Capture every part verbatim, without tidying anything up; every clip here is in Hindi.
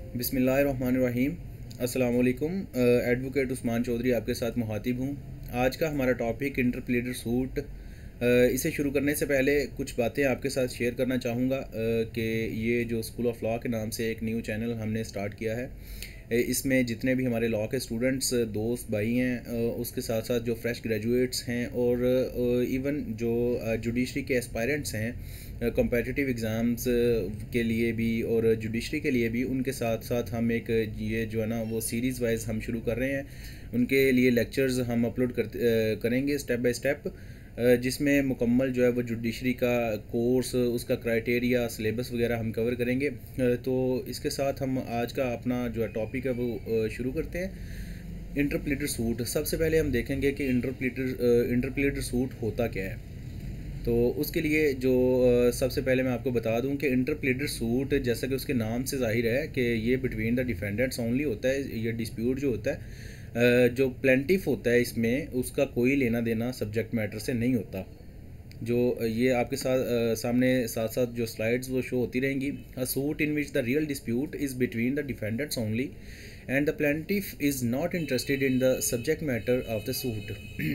बिस्मिल्लाहिर्रहमानिर्रहीम। अस्सलाम वालेकुम। एडवोकेट उस्मान चौधरी आपके साथ मुखातिब हूँ। आज का हमारा टॉपिक इंटरप्लेडर सूट। इसे शुरू करने से पहले कुछ बातें आपके साथ शेयर करना चाहूँगा कि ये जो स्कूल ऑफ लॉ के नाम से एक न्यू चैनल हमने स्टार्ट किया है, इसमें जितने भी हमारे लॉ के स्टूडेंट्स दोस्त भाई हैं, उसके साथ साथ जो फ्रेश ग्रेजुएट्स हैं और इवन जो जुडिशरी के एस्पायरेंट्स हैं कॉम्पिटिटिव एग्ज़ाम्स के लिए भी और जुडिशरी के लिए भी, उनके साथ साथ हम एक ये जो है ना वो सीरीज़ वाइज हम शुरू कर रहे हैं। उनके लिए लेक्चर्स हम अपलोड कर करेंगे स्टेप बाय स्टेप, जिसमें मुकम्मल जो है वो जुडिशरी का कोर्स, उसका क्राइटेरिया, सिलेबस वगैरह हम कवर करेंगे। तो इसके साथ हम आज का अपना जो है टॉपिक है वो शुरू करते हैं। Interpleader suit. सबसे पहले हम देखेंगे कि इंटरप्लेडर इंटरप्लेडर सूट होता क्या है। तो उसके लिए जो सबसे पहले मैं आपको बता दूं कि इंटरप्लेडर सूट, जैसा कि उसके नाम से जाहिर है कि ये बिटवीन द डिफेंडेंट्स ओनली होता है। ये डिस्प्यूट जो होता है, जो प्लेंटिफ होता है, इसमें उसका कोई लेना देना सब्जेक्ट मैटर से नहीं होता। जो ये आपके साथ सामने साथ साथ जो स्लाइड्स वो शो होती रहेंगी। A suit in which the real dispute is between the defendants only and the plaintiff is not interested in the subject matter of the suit.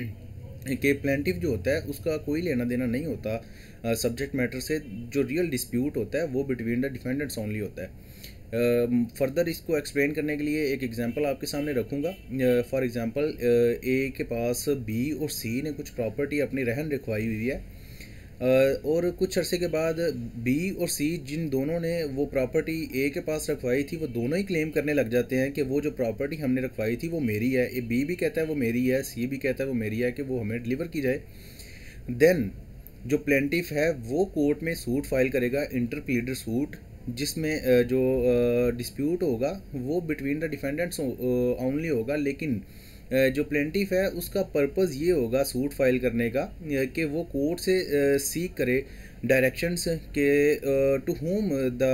कि प्लेंटिफ जो होता है उसका कोई लेना देना नहीं होता सब्जेक्ट मैटर से। जो रियल डिस्प्यूट होता है वो बिटवीन द डिफेंडेंट्स ओनली होता है। फर्दर uh, इसको एक्सप्लेन करने के लिए एक एग्जांपल आपके सामने रखूँगा। फॉर एग्जांपल, ए के पास बी और सी ने कुछ प्रॉपर्टी अपनी रहन रखवाई हुई है, uh, और कुछ अरसे के बाद बी और सी, जिन दोनों ने वो प्रॉपर्टी ए के पास रखवाई थी, वो दोनों ही क्लेम करने लग जाते हैं कि वो जो प्रॉपर्टी हमने रखवाई थी वो मेरी है। ए बी भी कहता है वो मेरी है, सी भी कहता है वो मेरी है, कि वो हमें डिलीवर की जाए। देन जो प्लेंटिफ है वो कोर्ट में सूट फाइल करेगा, इंटरप्लेडर सूट, जिसमें जो डिस्प्यूट होगा वो बिटवीन द डिफेंडेंट्स ओनली होगा। लेकिन जो प्लेंटिफ है उसका पर्पस ये होगा सूट फाइल करने का कि वो कोर्ट से सीख करे डायरेक्शंस के to whom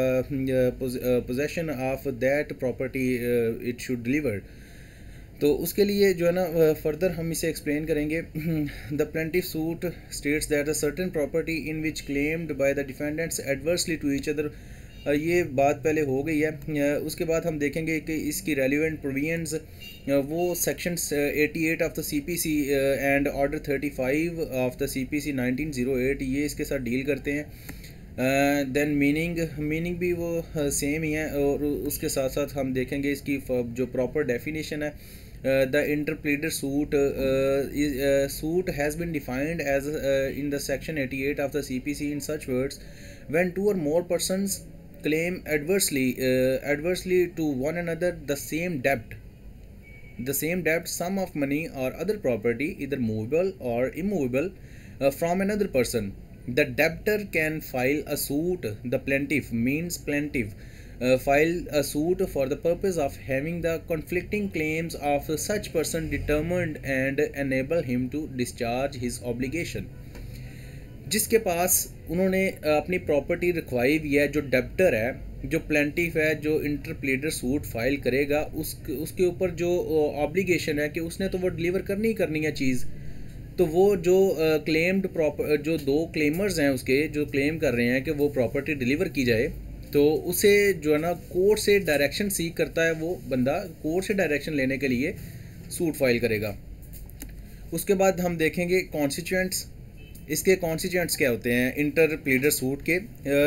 the possession of that property it should deliver. तो उसके लिए जो है ना फर्दर हम इसे एक्सप्लेन करेंगे। The plaintiff suit states that a certain property in which claimed by the defendants adversely to each other. ये बात पहले हो गई है। उसके बाद हम देखेंगे कि इसकी रेलिवेंट प्रोविजंस वो सेक्शंस अट्ठासी of the CPC and order पैंतीस of the CPC nineteen o eight, ये इसके साथ डील करते हैं। देन मीनिंग मीनिंग भी वो सेम ही है। और उसके साथ साथ हम देखेंगे इसकी जो प्रॉपर डेफिनेशन है। The interpleader suit suit has been defined as in the section अट्ठासी of the CPC in such words when two or more persons claim adversely uh, adversely to one another the same debt the same debt sum of money or other property either movable or immovable uh, from another person. The debtor can file a suit. The plaintiff means plaintiff uh, file a suit for the purpose of having the conflicting claims of such person determined and enable him to discharge his obligation. जिसके पास उन्होंने अपनी प्रॉपर्टी रखवाई हुई है, जो डेब्टर है, जो प्लेंटिफ है, जो इंटरप्लेडर सूट फाइल करेगा, उस उसके ऊपर जो ऑब्लिगेशन है कि उसने तो वो डिलीवर करनी ही करनी है चीज़। तो वो जो क्लेम्ड प्रॉपर जो दो क्लेमर्स हैं उसके, जो क्लेम कर रहे हैं कि वो प्रॉपर्टी डिलीवर की जाए, तो उसे जो है ना कोर्ट से डायरेक्शन सीख करता है। वो बंदा कोर्ट से डायरेक्शन लेने के लिए सूट फाइल करेगा। उसके बाद हम देखेंगे कॉन्स्टिट्यूएंट्स। इसके कॉन्स्टिट्यूएंट्स क्या होते हैं इंटरप्लेडर सूट के।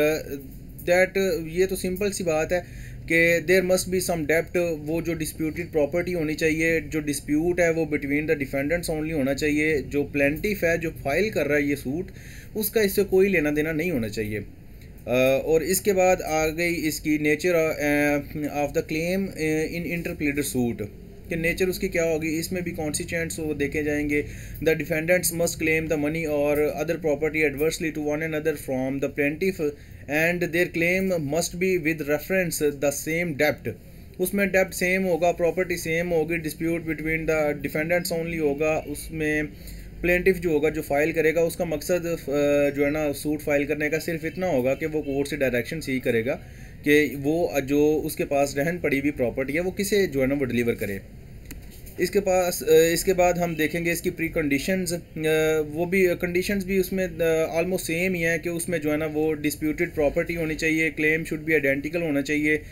दैट uh, ये तो सिंपल सी बात है कि देयर मस्ट बी सम डेप्ट। वो जो डिस्प्यूटेड प्रॉपर्टी होनी चाहिए, जो डिस्प्यूट है वो बिटवीन द डिफेंडेंट्स ओनली होना चाहिए। जो प्लेंटिफ है, जो फाइल कर रहा है ये सूट, उसका इससे कोई लेना देना नहीं होना चाहिए। uh, और इसके बाद आ गई इसकी nature of the claim in interpleader suit, कि नेचर उसकी क्या होगी। इसमें भी कॉन्स्टिट्यूएंट्स वो देखे जाएंगे। The defendants must claim the money or other property adversely to one another from the plaintiff and their claim must be with reference the same डेप्ट। उसमें डेप्ट सेम होगा, प्रॉपर्टी सेम होगी, dispute between the defendants only होगा। उसमें प्लेंटिफ जो होगा, जो फाइल करेगा, उसका मकसद जो है ना सूट फाइल करने का सिर्फ इतना होगा कि वो कोर्ट से डायरेक्शन सी करेगा कि वो जो उसके पास रहन पड़ी हुई प्रॉपर्टी है वो किसे जो है ना वो डिलीवर करे। इसके पास इसके बाद हम देखेंगे इसकी प्री कंडीशंस। वो भी कंडीशंस भी उसमें ऑलमोस्ट सेम ही है कि उसमें जो है ना वो डिस्प्यूटेड प्रॉपर्टी होनी चाहिए, क्लेम शुड बी आइडेंटिकल होना चाहिए,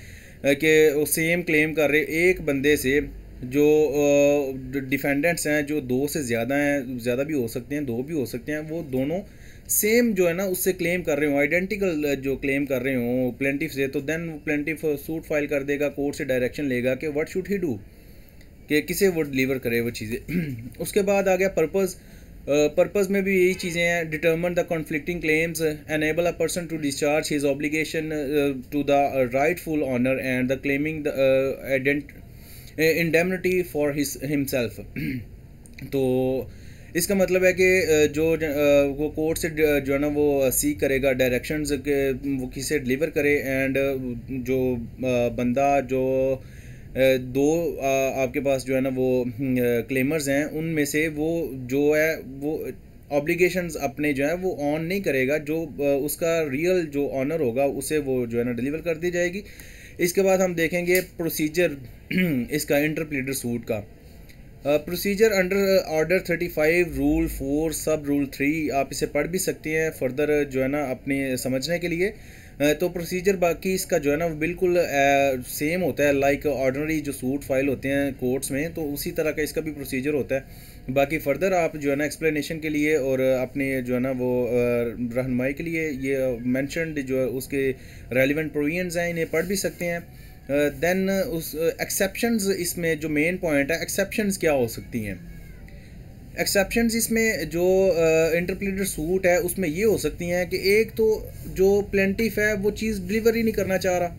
कि सेम क्लेम कर रहे एक बंदे से, जो डिफेंडेंट्स हैं जो दो से ज़्यादा हैं, ज़्यादा भी हो सकते हैं, दो भी हो सकते हैं, वो दोनों सेम जो है ना उससे क्लेम कर रहे हो, आइडेंटिकल जो क्लेम कर रहे हो प्लेंटिफ से, तो देन प्लेंटिफ सूट फाइल कर देगा, कोर्ट से डायरेक्शन लेगा कि व्हाट शुड ही डू, कि किसे वो डिलीवर करे वो चीज़ें। उसके बाद आ गया पर्पज़। पर्पज़ में भी यही चीज़ें हैं, determine the conflicting claims, enable a person to discharge his obligation to the rightful owner and the claiming the आइडेंट इंडेमनिटी फॉर हिज हिमसेल्फ। तो इसका मतलब है कि जो वो कोर्ट से जो है ना वो सीख करेगा डायरेक्शंस के वो किसे डिलीवर करे, एंड जो बंदा जो दो आपके पास जो है ना वो क्लेमर्स हैं उनमें से वो जो है वो ऑब्लिगेशंस अपने जो है वो ऑन नहीं करेगा, जो उसका रियल जो ऑनर होगा उसे वो जो है ना डिलीवर कर दी जाएगी। इसके बाद हम देखेंगे प्रोसीजर इसका इंटरप्लीडर सूट का। Procedure under order thirty five rule four sub rule three, आप इसे पढ़ भी सकते हैं फर्दर जो है ना अपने समझने के लिए। uh, तो प्रोसीजर बाकी इसका जो है ना बिल्कुल सेम uh, होता है, लाइक ऑर्डनरी जो सूट फाइल होते हैं कोर्ट्स में, तो उसी तरह का इसका भी प्रोसीजर होता है। बाकी फर्दर आप जो है ना एक्सप्लेनेशन के लिए और अपने जो है ना वो uh, रहनुमाई के लिए ये मैंशनड जो उसके रेलिवेंट प्रोविजंस हैं इन्हें पढ़ भी सकते हैं। देन uh, उस एक्सेप्शंस uh, इसमें जो मेन पॉइंट है, एक्सेप्शंस क्या हो सकती हैं। एक्सेप्शंस इसमें जो इंटरप्लीडर uh, सूट है उसमें ये हो सकती हैं कि एक तो जो प्लेंटिफ है वो चीज़ डिलीवर ही नहीं करना चाह रहा,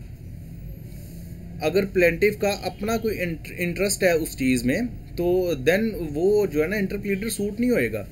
अगर प्लेंटिफ का अपना कोई इंटरेस्ट है उस चीज़ में तो देन वो जो है ना इंटरप्लीडर सूट नहीं होएगा।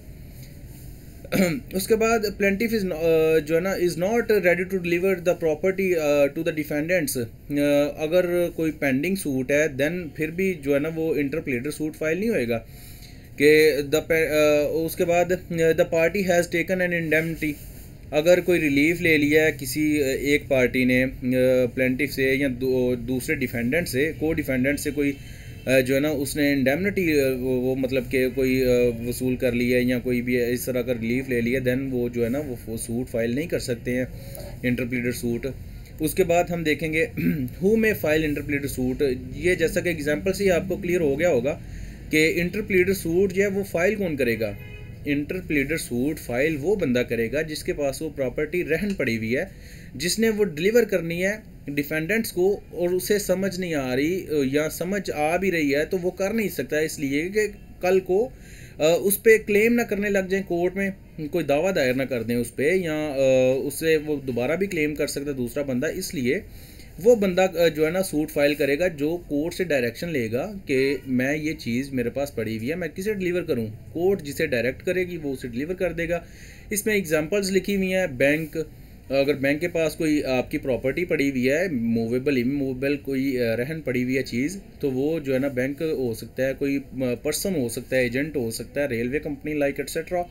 उसके बाद प्लेंटिफ इज जो है ना is not ready to deliver the property to the defendants, अगर कोई पेंडिंग सूट है देन फिर भी जो है ना वो इंटरप्लीडर सूट फाइल नहीं होएगा कि द uh, उसके बाद the party has taken an indemnity, अगर कोई रिलीफ ले लिया है किसी एक पार्टी ने प्लेंटिफ uh, से या दू, दूसरे डिफेंडेंट से, को डिफेंडेंट से कोई जो है ना उसने इंडेमनिटी वो, वो मतलब कि कोई वसूल कर लिया है या कोई भी इस तरह का रिलीफ ले लिया, देन वो जो है ना वो, वो सूट फाइल नहीं कर सकते हैं इंटरप्लीडर सूट। उसके बाद हम देखेंगे हु में फाइल इंटरप्लीडर सूट, ये जैसा कि एग्जांपल से ही आपको क्लियर हो गया होगा कि इंटरप्लीडर सूट जो है वो फाइल कौन करेगा। इंटरप्लीडर सूट फाइल वो बंदा करेगा जिसके पास वो प्रॉपर्टी रहन पड़ी हुई है, जिसने वो डिलीवर करनी है डिफेंडेंट्स को और उसे समझ नहीं आ रही या समझ आ भी रही है तो वो कर नहीं सकता, इसलिए कि कल को उस पर क्लेम ना करने लग जाए कोर्ट में, कोई दावा दायर ना कर दें उस पर, या उससे वो दोबारा भी क्लेम कर सकता है दूसरा बंदा, इसलिए वो बंदा जो है ना सूट फाइल करेगा जो कोर्ट से डायरेक्शन लेगा कि मैं ये चीज़ मेरे पास पड़ी हुई है, मैं किसे डिलीवर करूं, कोर्ट जिसे डायरेक्ट करेगी वो उसे डिलीवर कर देगा। इसमें एग्जांपल्स लिखी हुई हैं, बैंक, अगर बैंक के पास कोई आपकी प्रॉपर्टी पड़ी हुई है, मूवेबल इमूवेबल कोई रहन पड़ी हुई है चीज़, तो वो जो है ना बैंक हो सकता है, कोई पर्सन हो सकता है, एजेंट हो सकता है, रेलवे कंपनी लाइक एटसेट्रा।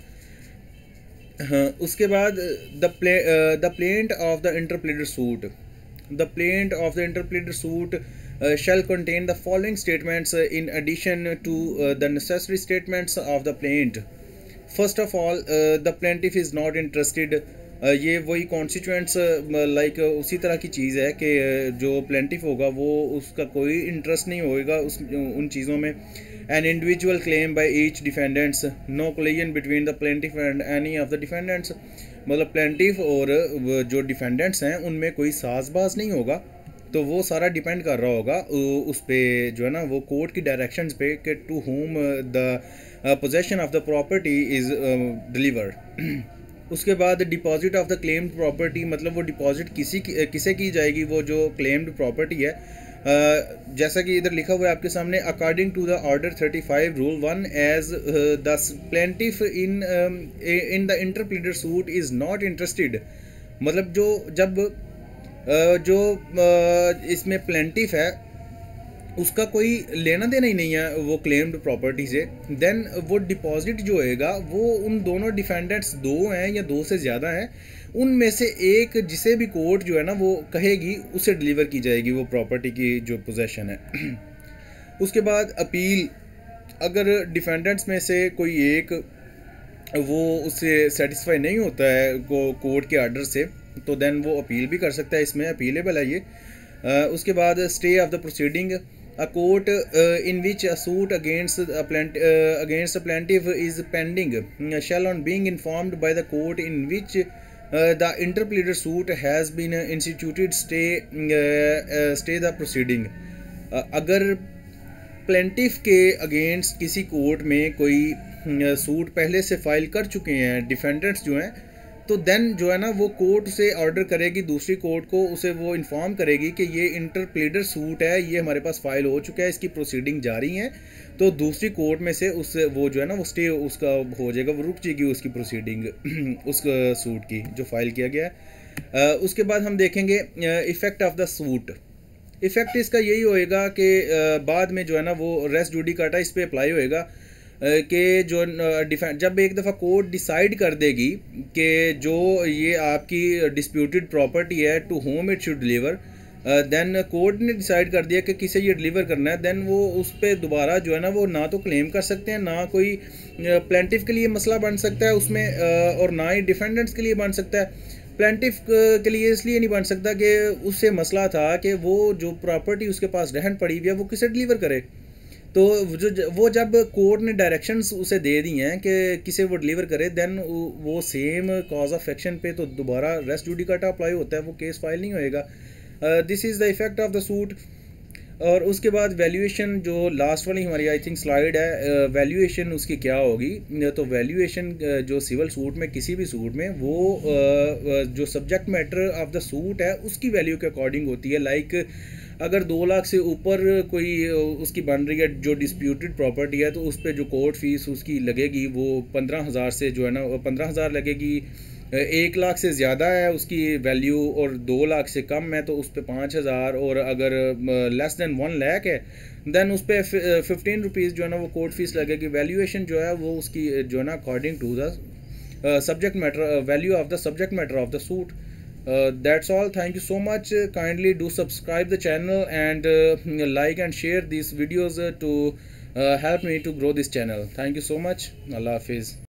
उसके बाद the play the plaint of the interpleader suit, the plaint of the interpleader suit uh, shall contain the following statements uh, in addition to uh, the necessary statements of the plaint. First of all, uh, the plaintiff is not interested. uh, ये वही कॉन्स्टिट्यूएंट्स लाइक उसी तरह की चीज़ है कि जो प्लेंटिफ होगा वो उसका कोई इंटरेस्ट नहीं होएगा उस उन चीज़ों में। An individual claim by each defendants, no collision between the plaintiff and any of the defendants, मतलब प्लेंटिफ और जो डिफेंडेंट्स हैं उनमें कोई साजबाज नहीं होगा, तो वो सारा डिपेंड कर रहा होगा उस पर जो है ना वो कोर्ट की डायरेक्शंस पे कि to whom the possession of the property is delivered. उसके बाद deposit of the claimed property, मतलब वो डिपॉजिट किसी की किसे की जाएगी, वो जो क्लेम्ड प्रॉपर्टी है, uh, जैसा कि इधर लिखा हुआ है आपके सामने, according to the order thirty five rule one as the plaintiff in in the interpleader suit is not interested, मतलब जो जब uh, जो uh, इसमें प्लेंटिफ है उसका कोई लेना देना ही नहीं है वो क्लेम्ड प्रॉपर्टी से, देन वो डिपॉजिट जो होएगा वो उन दोनों डिफेंडेंट्स दो हैं या दो से ज़्यादा हैं, उनमें से एक जिसे भी कोर्ट जो है ना वो कहेगी उसे डिलीवर की जाएगी वो प्रॉपर्टी की जो पोजेशन है। उसके बाद अपील, अगर डिफेंडेंट्स में से कोई एक वो उससे सेटिस्फाई नहीं होता है को कोर्ट के आर्डर से, तो देन वो अपील भी कर सकता है, इसमें अपीलेबल है ये। उसके बाद stay of the proceeding, a court uh, in which a suit against a plant, uh, against a plaintiff is pending uh, shall, on being informed by the court in which uh, the interpleader suit has been uh, instituted, stay uh, uh, stay the proceeding. uh, अगर प्लेंटिफ के अगेंस्ट किसी कोर्ट में कोई सूट uh, पहले से फाइल कर चुके हैं डिफेंडेंट्स जो हैं, तो देन जो है ना वो कोर्ट उसे ऑर्डर करेगी, दूसरी कोर्ट को उसे वो इन्फॉर्म करेगी कि ये इंटरप्लेडर सूट है, ये हमारे पास फाइल हो चुका है, इसकी प्रोसीडिंग जारी है। तो दूसरी कोर्ट में से उस वो जो है ना वो स्टे उसका हो जाएगा, वो रुक जाएगी उसकी प्रोसीडिंग उस सूट की जो फाइल किया गया है। उसके बाद हम देखेंगे effect of the suit. Effect इसका यही होएगा कि बाद में जो है ना वो रेस जुडिकाटा इस पर अप्लाई होएगा कि जो डिफेंस जब एक दफ़ा कोर्ट डिसाइड कर देगी कि जो ये आपकी डिस्प्यूटेड प्रॉपर्टी है to whom it should deliver, then court ने डिसाइड कर दिया कि किसे ये डिलीवर करना है, देन वो उस पर दोबारा जो है ना वो ना तो क्लेम कर सकते हैं, ना कोई प्लेंटिफ के लिए मसला बन सकता है उसमें, और ना ही डिफेंडेंट्स के लिए बन सकता है। प्लेंटिफ के लिए इसलिए नहीं बन सकता कि उससे मसला था कि वो जो प्रॉपर्टी उसके पास रहन पड़ी हुई है वो किसे डिलीवर करे। तो जो वो जब कोर्ट ने डायरेक्शंस उसे दे दी हैं कि किसे वो डिलीवर करे, देन वो सेम कॉज ऑफ एक्शन पे तो दोबारा रेस जुडिकाटा अप्लाई होता है, वो केस फाइल नहीं होएगा। This is the effect of the suit. और उसके बाद वैल्यूएशन जो लास्ट वाली हमारी आई थिंक स्लाइड है, वैल्यूएशन uh, उसकी क्या होगी। तो वैल्यूएशन uh, जो सिविल सूट में किसी भी सूट में वो uh, जो subject matter of the suit है उसकी वैल्यू के अकॉर्डिंग होती है। लाइक अगर दो लाख से ऊपर कोई उसकी बन रही है जो डिस्प्यूटेड प्रॉपर्टी है, तो उस पर जो कोर्ट फीस उसकी लगेगी वो पंद्रह हज़ार से जो है ना पंद्रह हज़ार लगेगी। एक लाख से ज़्यादा है उसकी वैल्यू और दो लाख से कम है तो उस पर पाँच हज़ार, और अगर लेस देन वन लाख है देन उस पर फिफ्टीन रुपीज़ जो है ना वो कोर्ट फीस लगेगी। वैल्यूएशन जो है वो उसकी जो है ना according to the subject matter value of the subject matter of the suit. Uh, that's all. Thank you so much. Uh, kindly do subscribe the channel and uh, like and share these videos uh, to uh, help me to grow this channel. Thank you so much. Allah Hafiz.